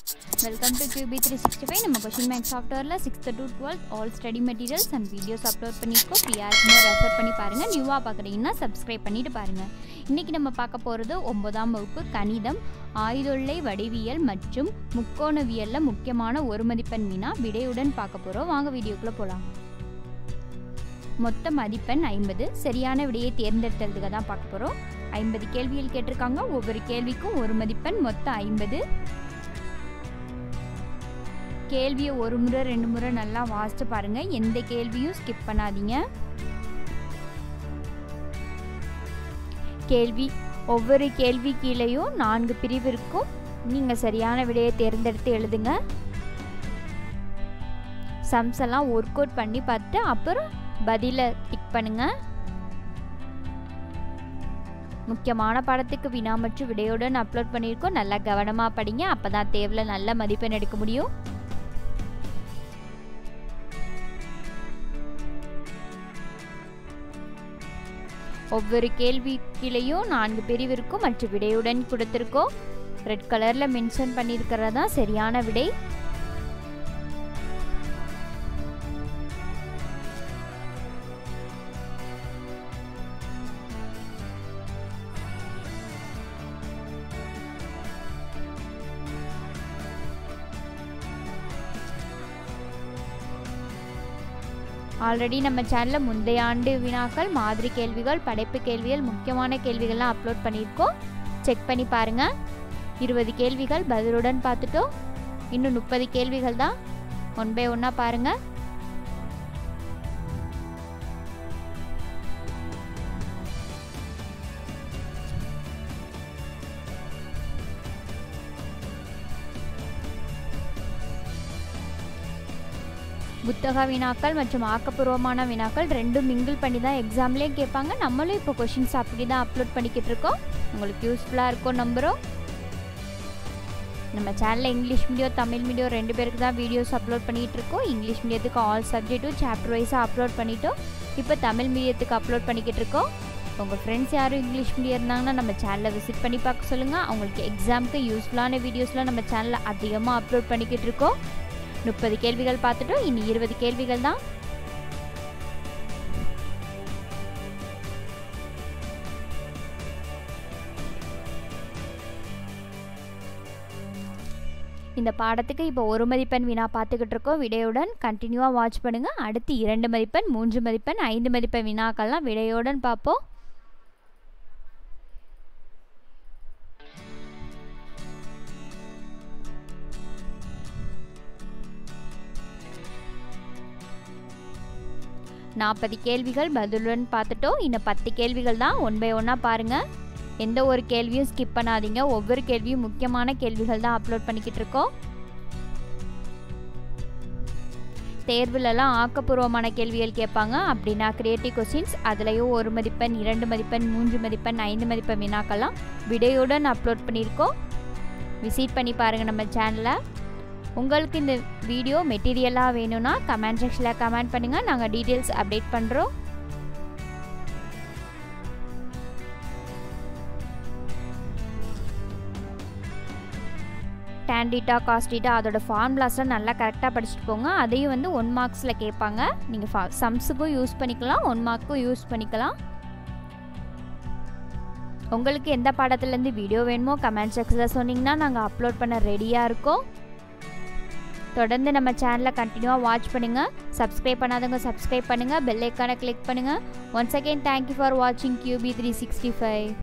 Welcome to QB365. நம்ம question bank சாஃப்ட்வேர்ல 6th to 12th all study materials and videos upload பண்ணிருக்கோம். ஃப்ரீயா இருக்கும்போது ரெஃபர் பண்ணி பாருங்க. நியூவா பார்க்கறீங்கன்னா Subscribe பண்ணிட்டு பாருங்க. இன்னைக்கு நம்ம பார்க்க போறது 9ஆம் வகுப்பு கணிதம் ஆயுதொல்லை வடிவியல் மற்றும் முக்கோணவியல்ல முக்கியமான ஒரு மதிப்பெண் வினா விடையுடன் பார்க்க போறோம். வாங்க வீடியோக்குள்ள போலாம். மொத்த மதிப்பெண் 50. சரியான விடையை தேர்ந்தெடுக்கிறதுக்கு தான் பார்க்க போறோம். 50 கேள்விகள் கேட்டிருக்காங்க. ஒவ்வொரு கேள்விக்கும் ஒரு மதிப்பெண், மொத்தம் 50. கேள்வியை ஒரு முறை ரெண்டு முறை நல்லா வாசித்து பாருங்க. எந்த கேள்வியும் ஸ்கிப் பண்ணாதீங்க. ஒவ்வொரு கேள்வி கீழேயும் 4 பிரிவு இருக்கும். நீங்க சரியான விடையை தேர்ந்தெடுத்து எழுதுங்க. சம்ஸ் எல்லாம் ஒர்க் அவுட் பண்ணி பார்த்து அப்புறம் பதிலை டிக் பண்ணுங்க. முக்கியமான பாடத்துக்கு வினா மற்றும் விடையுடன் அப்லோட் பண்ணியிருக்கோம். நல்லா கவனமாக படிங்க. அப்போ தான் தேர்வில் நல்ல மதிப்பெண் எடுக்க முடியும். ஒவ்வொரு கேள்விக்கிலையும் 4 பிரிவு இருக்கும் மற்றும் விடையுடன் கொடுத்துருக்கோம். ரெட் கலரில் மென்ஷன் பண்ணியிருக்கிறது தான் சரியான விடை. ஆல்ரெடி நம்ம சேனலில் முந்தைய ஆண்டு வினாக்கள், மாதிரி கேள்விகள், படைப்பு கேள்விகள், முக்கியமான கேள்விகள்லாம் அப்லோட் பண்ணியிருக்கோம். செக் பண்ணி பாருங்கள். 20 கேள்விகள் பதிலுடன் பார்த்துட்டோம். இன்னும் 30 கேள்விகள் தான். ஒன் பை ஒன்னாக பாருங்கள். புத்தக வினாக்கள் மற்றும் ஆக்கப்பூர்வமான வினாக்கள் ரெண்டும் மிங்கிள் பண்ணி தான் எக்ஸாம்லேயும் கேட்பாங்க. நம்மளும் இப்போ கொஷின்ஸ் அப்படி தான் அப்லோட் பண்ணிக்கிட்டு இருக்கோம். உங்களுக்கு யூஸ்ஃபுல்லாக இருக்கும் நம்புகிறோம். நம்ம சேனலில் இங்கிலீஷ் மீடியம், தமிழ் மீடியம் 2 பேருக்கு தான் வீடியோஸ் அப்லோட் பண்ணிகிட்டு இருக்கோம். இங்கிலீஷ் மீடியத்துக்கு ஆல் சப்ஜெக்ட்டும் சாப்டர் வைஸாக அப்லோட் பண்ணிட்டோம். இப்போ தமிழ் மீடியத்துக்கு அப்லோட் பண்ணிக்கிட்டு இருக்கோம். உங்கள் ஃப்ரெண்ட்ஸ் யாரும் இங்கிலீஷ் மீடியம் இருந்தாங்கன்னா நம்ம சேனலை விசிட் பண்ணி பார்க்க சொல்லுங்கள். அவங்களுக்கு எக்ஸாமுக்கு யூஸ்ஃபுல்லான வீடியோஸ்லாம் நம்ம சேனலில் அதிகமாக அப்லோட் பண்ணிக்கிட்டு இருக்கோம். 30 கேள்விகள் பார்த்துட்டோம். இனி 20 கேள்விகள் தான். இந்த பாடத்துக்கு இப்போ 1 மதிப்பெண் வினா பார்த்துக்கிட்டு இருக்கோம். விடையுடன் கண்டினியூவாக வாட்ச் பண்ணுங்கள். அடுத்து 2 மதிப்பெண், 3 மதிப்பெண், 5 மதிப்பெண் வினாக்கள்லாம் விடையுடன் பார்ப்போம். நாற்பது கேள்விகள் பதிலுடன் பார்த்துட்டோம். இன்னும் 10 கேள்விகள் தான். ஒன் பை ஒன்னாக பாருங்கள். எந்த ஒரு கேள்வியும் ஸ்கிப் பண்ணாதீங்க. ஒவ்வொரு கேள்வியும் முக்கியமான கேள்விகள் தான் அப்லோட் பண்ணிக்கிட்டு இருக்கோம். தேர்வுலலாம் ஆக்கப்பூர்வமான கேள்விகள் கேட்பாங்க. அப்படின்னா கிரியேட்டிவ் கொஸ்டின்ஸ் அதுலேயும் 1 மதிப்பெண், 2 மதிப்பெண், 3 மதிப்பெண், 5 மதிப்பெண் வினாக்கெல்லாம் விடையுடன் அப்லோட் பண்ணியிருக்கோம். விசிட் பண்ணி பாருங்கள் நம்ம சேனலை. உங்களுக்கு இந்த வீடியோ மெட்டீரியலாக வேணும்னா கமெண்ட் செக்ஷனில் கமெண்ட் பண்ணுங்கள். நாங்கள் டீட்டெயில்ஸ் அப்டேட் பண்ணுறோம். tan theta cos theta அதோட ஃபார்முலாஸ்லாம் நல்லா கரெக்டாக படிச்சுட்டு போங்க. அதையும் வந்து 1 மார்க்ஸில் கேட்பாங்க. நீங்கள் சம்ஸுக்கும் யூஸ் பண்ணிக்கலாம், 1 மார்க்குக்கும் யூஸ் பண்ணிக்கலாம். உங்களுக்கு எந்த பாடத்துலேருந்து வீடியோ வேணுமோ கமெண்ட் செக்ஷனில் சொன்னீங்கன்னா நாங்கள் அப்லோட் பண்ண ரெடியாக இருக்கோம். தொடர்ந்து நம்ம சேனலை கண்டினியூவாக வாட்ச் பண்ணுங்கள். சப்ஸ்கிரைப் பண்ணாதவங்க சப்ஸ்கிரைப் பண்ணுங்கள். பெல் ஐக்கானை கிளிக் பண்ணுங்கள். ஒன்ஸ் அகெயின் தேங்க்யூ ஃபார் வாட்சிங் QB365.